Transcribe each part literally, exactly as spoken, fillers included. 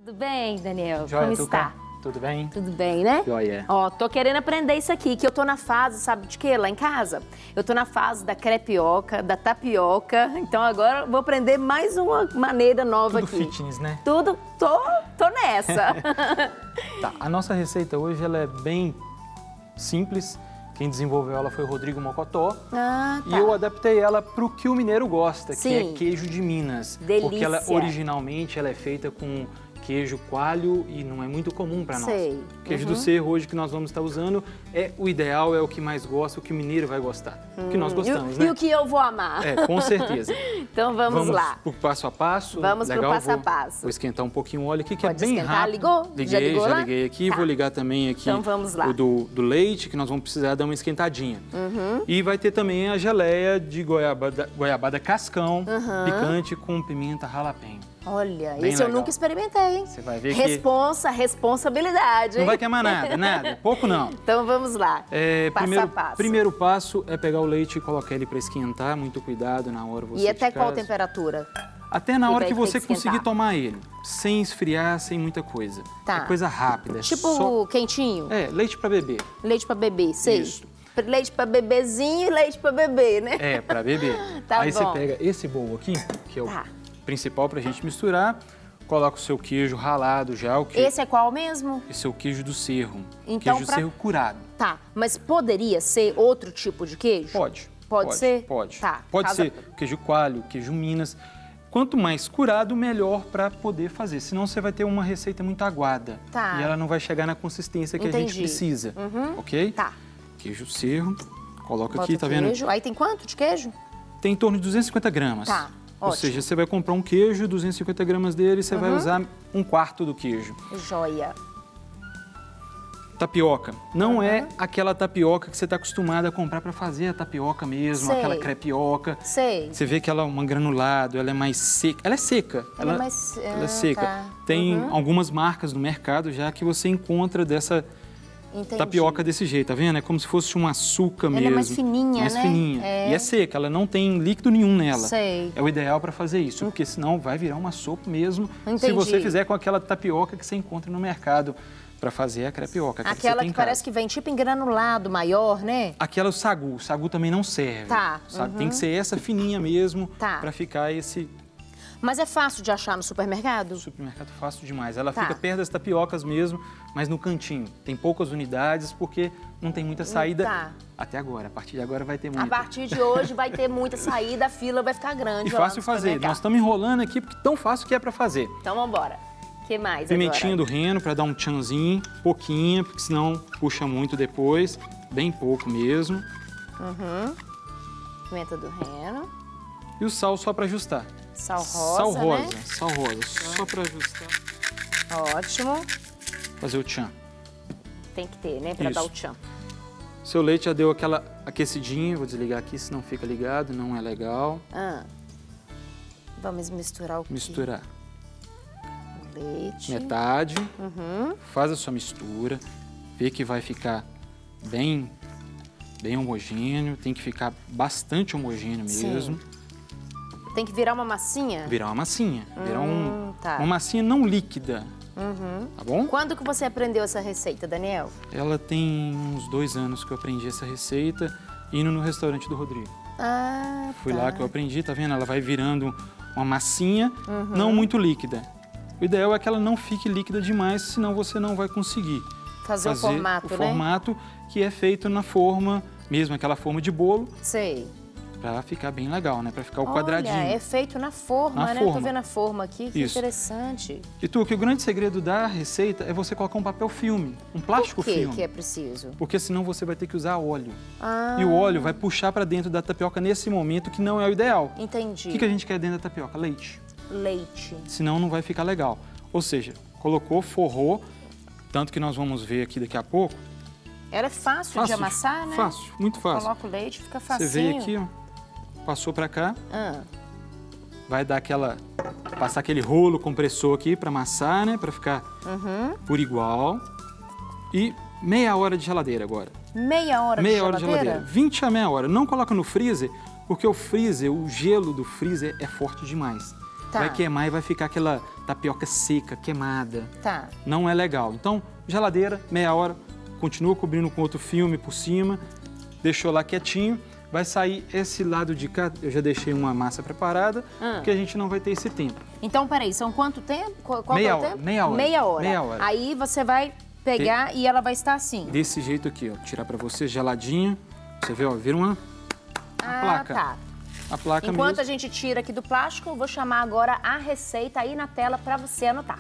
Tudo bem, Daniel? Joia, Como Tuca? está? Tudo bem? Tudo bem, né? Joia. Ó, tô querendo aprender isso aqui, que eu tô na fase, sabe de quê? Lá em casa. Eu tô na fase da crepioca, da tapioca. Então agora eu vou aprender mais uma maneira nova Tudo aqui. fitness, né? Tudo, tô, tô nessa. Tá, a nossa receita hoje ela é bem simples. Quem desenvolveu ela foi o Rodrigo Mocotó. Ah, tá. E eu adaptei ela para o que o mineiro gosta, Sim. que é queijo de Minas. Delícia. Porque ela originalmente ela é feita com queijo coalho e não é muito comum para nós. Sei. O queijo Uhum. do Cerro hoje que nós vamos estar usando é o ideal, é o que mais gosta, o que o mineiro vai gostar. O que nós gostamos, e, o- né? E o que eu vou amar. É, com certeza. Então vamos, Vamos lá. pro passo a passo. Vamos pro Legal? passo a Vou- passo. Vou esquentar um pouquinho o óleo aqui, que Pode é bem esquentar. rápido. Ligou? Liguei, Já ligou já lá? liguei aqui. Tá. Vou ligar também aqui Então vamos lá. o do, do leite, que nós vamos precisar dar uma esquentadinha. Uhum. E vai ter também a geleia de goiabada, goiabada cascão, Uhum. picante com pimenta ralapenho. Olha, Bem esse eu legal. nunca experimentei, hein? Você vai ver que Responsa, responsabilidade, hein? não vai queimar nada, nada. Pouco não. Então vamos lá. É, passo primeiro, a passo. primeiro passo é pegar o leite e colocar ele para esquentar. Muito cuidado na hora você E até de qual casa. temperatura? Até na E hora vai que ter você que esquentar. conseguir tomar ele, sem esfriar, sem muita coisa. Tá. É coisa rápida. é Tipo só... quentinho? É, leite para beber. Leite pra bebê, sei. Isso. Leite pra bebezinho e leite pra bebê, né? É, para beber. Tá Aí bom. você pega esse bowl aqui, que é o Tá. principal pra gente misturar, coloca o seu queijo ralado já, o queijo... Esse é qual mesmo? Esse é o queijo do Cerro. Então, queijo do pra- Cerro curado. Tá, mas poderia ser outro tipo de queijo? Pode. Pode ser? Pode. Tá. Pode Casa- ser queijo coalho, queijo Minas. Quanto mais curado, melhor para poder fazer. Senão você vai ter uma receita muito aguada. Tá. E ela não vai chegar na consistência que a gente Entendi. precisa. Uhum. Ok? Tá. Queijo Cerro. Coloca Bota aqui, o tá vendo? queijo. Aí tem quanto de queijo? Tem em torno de duzentos e cinquenta gramas. Tá. Ou Ótimo. seja, você vai comprar um queijo, duzentos e cinquenta gramas dele, você vai usar um quarto do queijo. Joia. Tapioca. Não Uhum. é aquela tapioca que você está acostumado a comprar para fazer a tapioca mesmo, Sei. aquela crepioca. Sei. Você vê que ela é um granulado, ela é mais seca. Ela é seca. Ela é mais- ela é ah, seca. tá. Tem Uhum. algumas marcas no mercado já que você encontra dessa Entendi. tapioca desse jeito, tá vendo? É como se fosse um açúcar Ela mesmo. é mais fininha, mais né? fininha. É. E é seca, ela não tem líquido nenhum nela. Sei. É o ideal para fazer isso, porque senão vai virar uma sopa mesmo. Se Entendi. você fizer com aquela tapioca que você encontra no mercado para fazer a crepioca. Aquela você tem que em casa. parece que vem tipo em granulado maior, né? Aquela é o sagu. O sagu também não serve. Tá, Sabe? uhum. Tem que ser essa fininha mesmo Tá. para ficar esse Mas é fácil de achar no supermercado? supermercado fácil demais. Ela Tá. fica perto das tapiocas mesmo, mas no cantinho. Tem poucas unidades porque não tem muita saída Tá. até agora. A partir de agora vai ter muita. A partir de hoje vai ter muita saída, a fila vai ficar grande. E lá no fácil fazer. supermercado. Nós estamos enrolando aqui porque tão fácil que é para fazer. Então vamos embora. O que mais Pimentinha agora? do reino para dar um tchanzinho, pouquinho, porque senão puxa muito depois. Bem pouco mesmo. Uhum. Pimenta do reino. E o sal só para ajustar. Sal rosa, Sal rosa, né? sal rosa, só para ajustar. Ótimo. Fazer o tchan. Tem que ter, né? Pra Isso. dar o tchan. Seu leite já deu aquela aquecidinha, vou desligar aqui, senão fica ligado, não é legal. Ah. Vamos misturar o quê? Misturar O leite. metade, Uhum. faz a sua mistura, vê que vai ficar bem, bem homogêneo, tem que ficar bastante homogêneo Sim. mesmo. Tem que virar uma massinha? Virar uma massinha, virar um, Hum, tá. uma massinha não líquida, Uhum. tá bom? Quando que você aprendeu essa receita, Daniel? Ela tem uns dois anos que eu aprendi essa receita, indo no restaurante do Rodrigo. Ah, Fui tá. lá que eu aprendi, tá vendo? Ela vai virando uma massinha, Uhum. não muito líquida. O ideal é que ela não fique líquida demais, senão você não vai conseguir Fazer, o formato, o né? formato que é feito na forma, mesmo aquela forma de bolo, Sei. para ficar bem legal, né? Para ficar o quadradinho. Olha, é feito na forma, Na né? Tô forma. vendo a forma aqui, que Isso. interessante. E tu, que o grande segredo da receita é você colocar um papel filme, um plástico Por que filme. que é preciso? Porque senão você vai ter que usar óleo. Ah, E o óleo vai puxar para dentro da tapioca nesse momento, que não é o ideal. entendi. O que, que a gente quer dentro da tapioca? Leite. Leite. Senão não vai ficar legal. Ou seja, colocou, forrou, tanto que nós vamos ver aqui daqui a pouco. Ela é fácil, de amassar, né? Fácil, muito fácil. Coloca o leite, fica Você facinho. veio aqui, ó, passou para cá, Ah, vai dar aquela, passar aquele rolo compressor aqui para amassar, né, para ficar uhum. por igual. E meia hora de geladeira agora. Meia hora meia de hora de geladeira? geladeira, vinte a meia hora. Não coloca no freezer, porque o freezer, o gelo do freezer é forte demais. Tá. Vai queimar e vai ficar aquela tapioca seca, queimada. Tá. Não é legal. Então, geladeira, meia hora, continua cobrindo com outro filme por cima, deixou lá quietinho. Vai sair esse lado de cá, eu já deixei uma massa preparada, Hum. porque a gente não vai ter esse tempo. Então, peraí, são quanto tempo? Qual, qual Meia é o hora, tempo? meia hora. Meia hora. Meia hora. Aí você vai pegar e ela vai estar assim. Desse jeito aqui, ó. Tirar pra você, geladinho. Você vê, ó, vira uma, uma Ah, placa. tá. A placa Enquanto mesmo. a gente tira aqui do plástico, eu vou chamar agora a receita aí na tela para você anotar.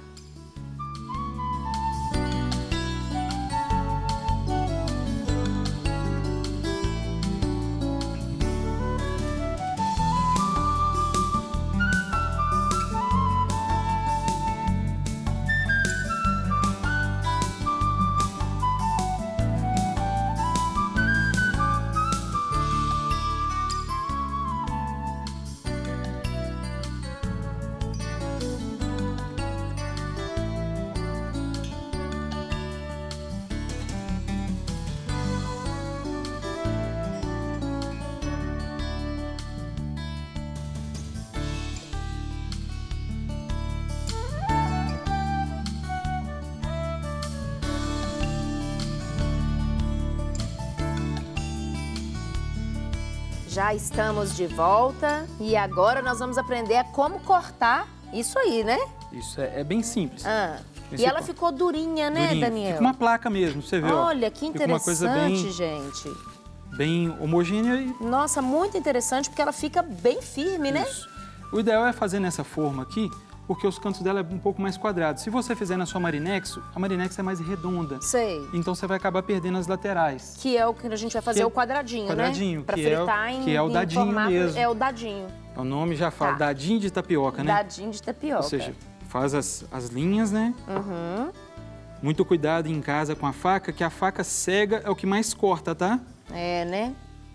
Já estamos de volta e agora nós vamos aprender a como cortar isso aí, né? Isso é, é bem simples. Ah. Esse E ela co- ficou durinha, né, Durinho. Daniel? Fica uma placa mesmo, você vê, ó. Olha, que Fica uma coisa interessante, bem, gente. bem homogênea e Nossa, muito interessante porque ela fica bem firme, né? isso. O ideal é fazer nessa forma aqui, porque os cantos dela é um pouco mais quadrados. Se você fizer na sua Marinex, a Marinex é mais redonda. Sei. Então você vai acabar perdendo as laterais. Que é o que a gente vai fazer, Que é o quadradinho, quadradinho, né? Pra que é o- fritar em, que é o em dadinho formato- mesmo. É o dadinho. O nome já fala, Tá. dadinho de tapioca, né? Dadinho de tapioca. Ou seja, faz as, as linhas, né? Uhum. Muito cuidado em casa com a faca, que a faca cega é o que mais corta, tá? É, né?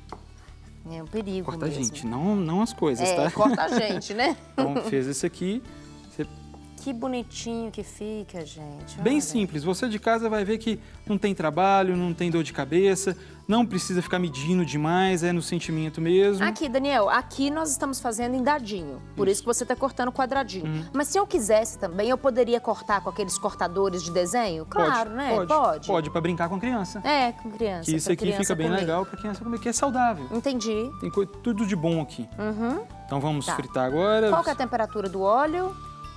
É um perigo Corta a mesmo. gente, não, não as coisas, É, tá? corta a gente, né? Então, fez isso aqui. Você... Que bonitinho que fica, gente. Bem Olha. simples. Você de casa vai ver que não tem trabalho, não tem dor de cabeça, não precisa ficar medindo demais, é no sentimento mesmo. Aqui, Daniel, aqui nós estamos fazendo em dadinho. Por isso, que você está cortando quadradinho. Mas se eu quisesse também, eu poderia cortar com aqueles cortadores de desenho? Claro, Pode, né? Pode. Pode. Pode, para brincar com criança. É, com criança. Que isso pra aqui criança fica bem comer. legal para criança comer, que é saudável. Entendi. Tem co- tudo de bom aqui. Uhum. Então vamos Tá. fritar agora. Qual que é a temperatura do óleo?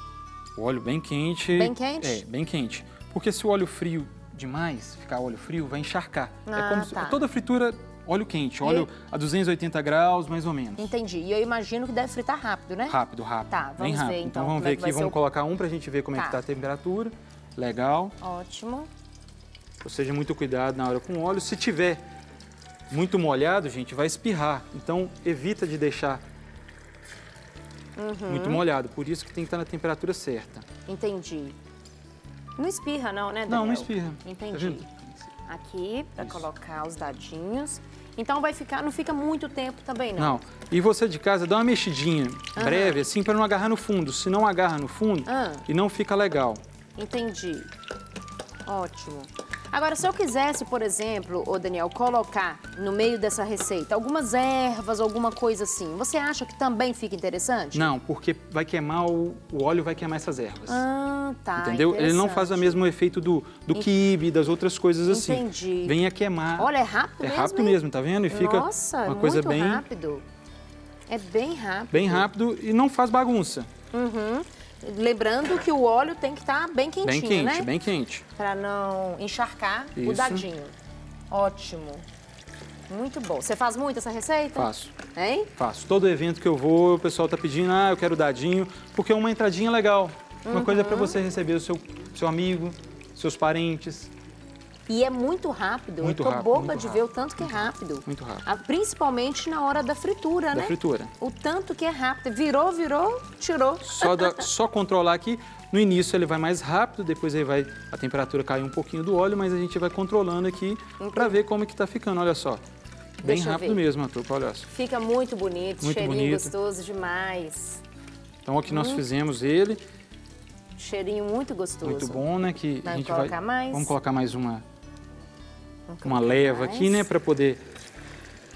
O óleo bem quente. Bem quente? É, bem quente. Porque se o óleo frio demais, ficar óleo frio, vai encharcar. Ah, é como se- tá. toda fritura, óleo quente, óleo a duzentos e oitenta graus, mais ou menos. Entendi. E eu imagino que deve fritar rápido, né? Rápido, rápido. Tá, bem vamos ver, rápido. então, Então vamos como é ver que vai aqui, ser vamos o- colocar um pra gente ver como é Tá. que tá a temperatura. Legal. Ótimo. Ou seja, muito cuidado na hora com o óleo. Se tiver muito molhado, gente, vai espirrar. Então evita de deixar Uhum. muito molhado. Por isso que tem que estar na temperatura certa. Entendi. Não espirra não, né, Daniel? Não, não espirra. Entendi. Tá vendo? Aqui, para Isso. colocar os dadinhos. Então vai ficar, não fica muito tempo também, não. Não. E você de casa, dá uma mexidinha breve, assim, para não agarrar no fundo. Se não agarra no fundo, Ah. e não fica legal. Entendi. Ótimo. Agora, se eu quisesse, por exemplo, ô Daniel, colocar no meio dessa receita algumas ervas, alguma coisa assim, você acha que também fica interessante? Não, porque vai queimar, o, o óleo vai queimar essas ervas. Ah, tá. Entendeu? Ele não faz o interessante. mesmo efeito do, do quibe, das outras coisas assim. Entendi. Vem a queimar. Olha, é rápido É mesmo, rápido hein? mesmo, tá vendo? E fica Nossa, uma é coisa muito bem, rápido. É bem rápido. bem rápido e não faz bagunça. Uhum. Lembrando que o óleo tem que estar bem quentinho, Bem quente, né? bem quente. Para não encharcar o Isso. dadinho. Ótimo. Muito bom. Você faz muito essa receita? Faço. Hein? Faço. Todo evento que eu vou, o pessoal tá pedindo, ah, eu quero dadinho, porque é uma entradinha legal. Uma coisa Uhum. para você receber o seu, seu amigo, seus parentes. E é muito rápido. Muito Eu tô rápido, boba muito de rápido. ver o tanto que é rápido. Muito rápido. Ah, principalmente na hora da fritura, Da né? fritura. O tanto que é rápido. Virou, virou, tirou. Só, da- só controlar aqui. No início ele vai mais rápido, depois aí vai a temperatura cair um pouquinho do óleo, mas a gente vai controlando aqui para ver como é que tá ficando, olha só. Bem Deixa eu rápido ver. mesmo, a trupa, olha só. Fica muito bonito, Muito cheirinho bonito. gostoso demais. Então aqui Hum. nós fizemos ele, Cheirinho muito gostoso. muito bom, né? Que a Vai gente colocar vai, mais? Vamos colocar mais uma, Vamos uma colocar leva mais. aqui, né? Para poder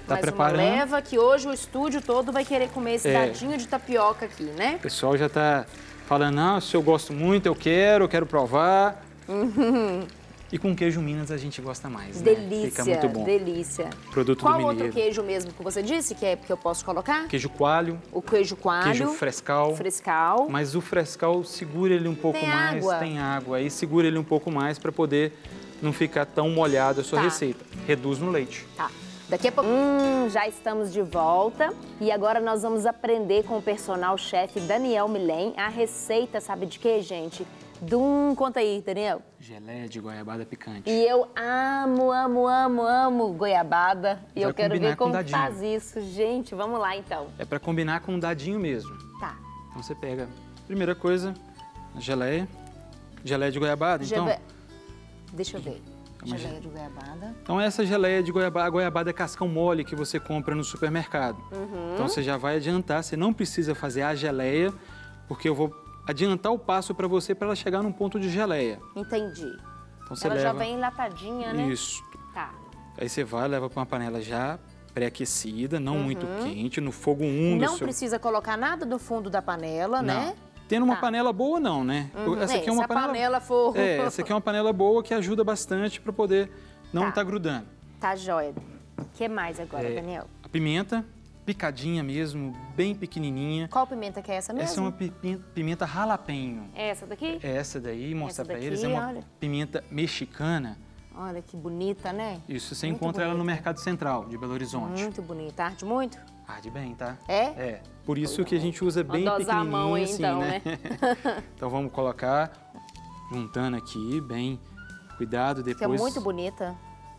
tá Mais preparando. uma leva que hoje o estúdio todo vai querer comer esse É. dadinho de tapioca aqui, né? O pessoal já tá falando, não, se eu gosto muito, eu quero, eu quero provar. Uhum. E com queijo Minas a gente gosta mais, né? Delícia, Fica muito bom. delícia. Produto Qual do outro mineiro. queijo mesmo que você disse que é que eu posso colocar? Queijo coalho, O queijo coalho. queijo frescal. Frescal. Mas o frescal segura ele um pouco Tem mais, água. tem água. Aí segura ele um pouco mais para poder não ficar tão molhado a sua Tá. receita. Reduz no leite. Tá. Daqui a pouco. Hum, já estamos de volta. E agora nós vamos aprender com o personal chefe Daniel Milém a receita, sabe de quê, gente? Dum, conta aí, Daniel. Geleia de goiabada picante. E eu amo, amo, amo, amo goiabada. E Vai eu quero combinar ver com como dadinho. faz isso. Gente, vamos lá então. É para combinar com um dadinho mesmo. Tá. Então você pega, primeira coisa, a geleia. Geleia de goiabada, então. Gebe- Deixa eu ver. Uma Geleia de goiabada. Então essa geleia de goiabada, a goiabada é cascão mole que você compra no supermercado. Uhum. Então você já vai adiantar, você não precisa fazer a geleia, porque eu vou adiantar o passo para você para ela chegar num ponto de geleia. Entendi. Então você Ela leva já vem enlatadinha, né? isso. Tá. Aí você vai, leva para uma panela já pré-aquecida, não muito quente, no fogo um do Uhum. Não seu... precisa colocar nada do fundo da panela, Não. né? Tendo uma Tá. panela boa, não, né? Uhum. Essa aqui é É, uma se a panela for- É, essa aqui é uma panela boa que ajuda bastante para poder não Tá. estar grudando. Tá jóia. O que mais agora, É, Daniel? A pimenta, picadinha mesmo, bem pequenininha. Qual pimenta que é essa mesmo? Essa é uma pimenta, pimenta jalapenho. É essa daqui? É essa daí, mostrar para daqui, eles, é uma olha. pimenta mexicana. Olha que bonita, né? Isso, você Muito encontra ela no bonita. Mercado Central de Belo Horizonte. Muito bonita. Arde muito? Arde bem, tá? É? É. Por isso que a gente usa bem Vou dosar a pequenininho mão aí, assim, então, né? né? Então vamos colocar, juntando aqui, bem, cuidado Que é depois. muito bonita.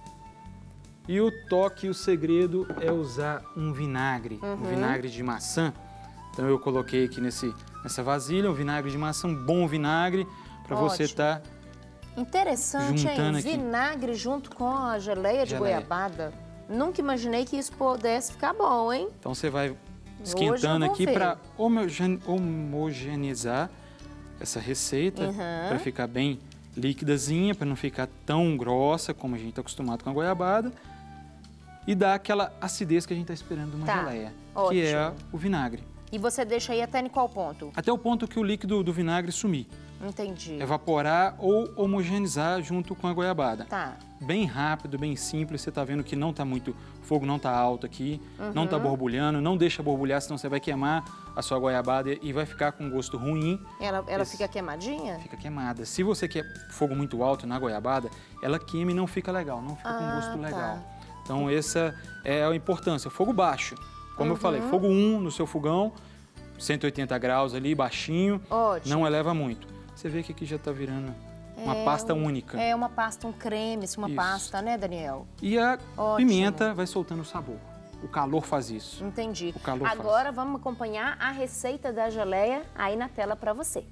E o toque, o segredo é usar um vinagre, Uhum. um vinagre de maçã. Então eu coloquei aqui nesse, nessa vasilha um vinagre de maçã, um bom vinagre, para você Ótimo. estar... Interessante, hein? Juntando aqui. Vinagre junto com a geleia de Geleia. goiabada. Nunca imaginei que isso pudesse ficar bom, hein? Então você vai eu esquentando vou aqui ver. para homogeneizar essa receita, Uhum. para ficar bem líquidazinha, para não ficar tão grossa como a gente está acostumado com a goiabada. E dar aquela acidez que a gente está esperando de uma Tá, geleia, que ótimo. é o vinagre. E você deixa aí até em qual ponto? Até o ponto que o líquido do vinagre sumir. Entendi. Evaporar ou homogeneizar junto com a goiabada. Tá. Bem rápido, bem simples. Você está vendo que não está muito, o fogo não está alto aqui, não Uhum. está borbulhando. Não deixa borbulhar, senão você vai queimar a sua goiabada e vai ficar com um gosto ruim. Ela, ela Esse- fica queimadinha? Fica queimada. Se você quer fogo muito alto na goiabada, ela queima e não fica legal, não fica com Ah, gosto tá. legal. Então essa é a importância. Fogo baixo. Como eu falei, Uhum. fogo um no seu fogão, cento e oitenta graus ali, baixinho. Ótimo. Não eleva muito. Você vê que aqui já está virando uma É pasta um- única. É uma pasta, um creme, uma Isso. pasta, né, Daniel? E a Ótimo. pimenta vai soltando o sabor. O calor faz isso. Entendi. O calor faz. Agora vamos acompanhar a receita da geleia aí na tela para você.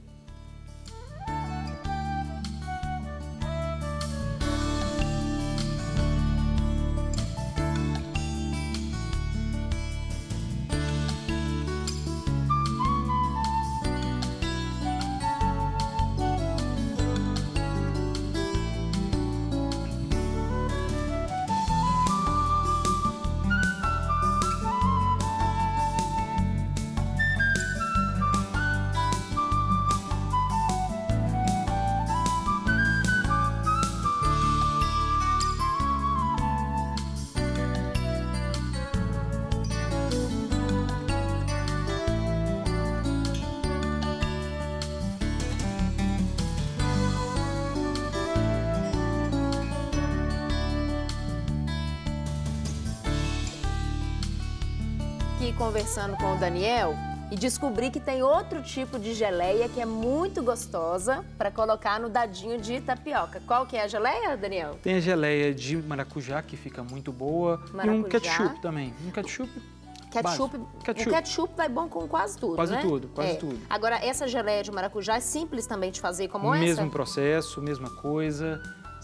Aqui conversando com o Daniel e descobri que tem outro tipo de geleia que é muito gostosa para colocar no dadinho de tapioca. Qual que é a geleia, Daniel? Tem a geleia de maracujá, que fica muito boa. E um Maracujá. ketchup também. Um ketchup Ketchup, básico. o Ketchup. ketchup vai bom com quase tudo, Quase né? tudo, quase É. tudo. Agora, essa geleia de maracujá é simples também de fazer como Mesmo essa? processo, mesma coisa.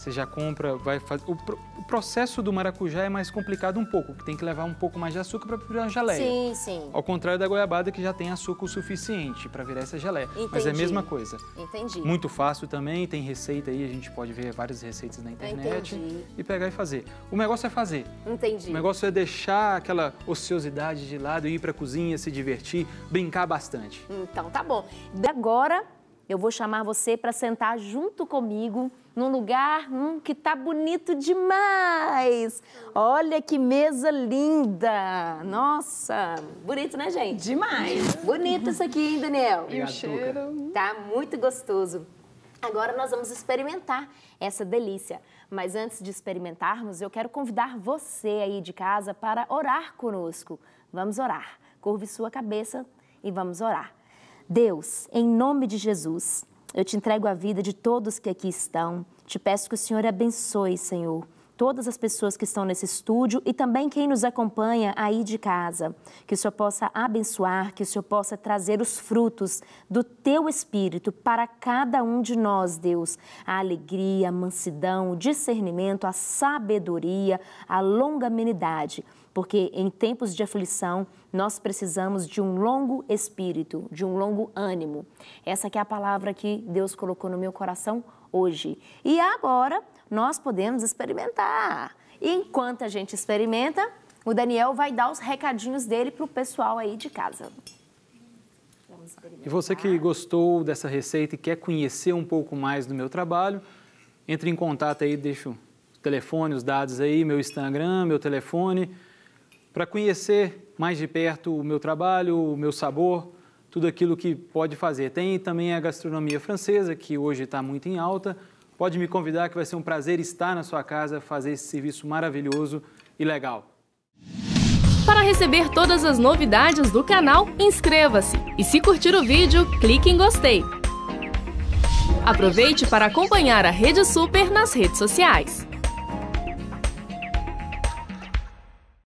Você já compra, vai fazer... O, o processo do maracujá é mais complicado um pouco, porque tem que levar um pouco mais de açúcar para virar geleia. Sim, sim. Ao contrário da goiabada, que já tem açúcar o suficiente para virar essa geleia. Entendi. Mas é a mesma coisa. Entendi. Muito fácil também, tem receita aí, a gente pode ver várias receitas na internet. Entendi. E pegar e fazer. O negócio é fazer. Entendi. O negócio é deixar aquela ociosidade de lado, ir para a cozinha, se divertir, brincar bastante. Então, tá bom. Agora, eu vou chamar você para sentar junto comigo num lugar hum, que tá bonito demais. Olha que mesa linda. Nossa, bonito, né, gente? Demais. Bonito isso aqui, hein, Daniel? E o cheiro? Tá muito gostoso. Agora nós vamos experimentar essa delícia. Mas antes de experimentarmos, eu quero convidar você aí de casa para orar conosco. Vamos orar. Curve sua cabeça e vamos orar. Deus, em nome de Jesus, eu te entrego a vida de todos que aqui estão. Te peço que o Senhor abençoe, Senhor, todas as pessoas que estão nesse estúdio e também quem nos acompanha aí de casa. Que o Senhor possa abençoar, que o Senhor possa trazer os frutos do Teu Espírito para cada um de nós, Deus. A alegria, a mansidão, o discernimento, a sabedoria, a longanimidade. Porque em tempos de aflição, nós precisamos de um longo espírito, de um longo ânimo. Essa que é a palavra que Deus colocou no meu coração hoje. E agora, nós podemos experimentar. E enquanto a gente experimenta, o Daniel vai dar os recadinhos dele para o pessoal aí de casa. Vamos experimentar. E você que gostou dessa receita e quer conhecer um pouco mais do meu trabalho, entre em contato aí, deixo o telefone, os dados aí, meu Instagram, meu telefone, para conhecer mais de perto o meu trabalho, o meu sabor, tudo aquilo que pode fazer. Tem também a gastronomia francesa, que hoje está muito em alta. Pode me convidar, que vai ser um prazer estar na sua casa, fazer esse serviço maravilhoso e legal. Para receber todas as novidades do canal, inscreva-se. E se curtir o vídeo, clique em gostei. Aproveite para acompanhar a Rede Super nas redes sociais.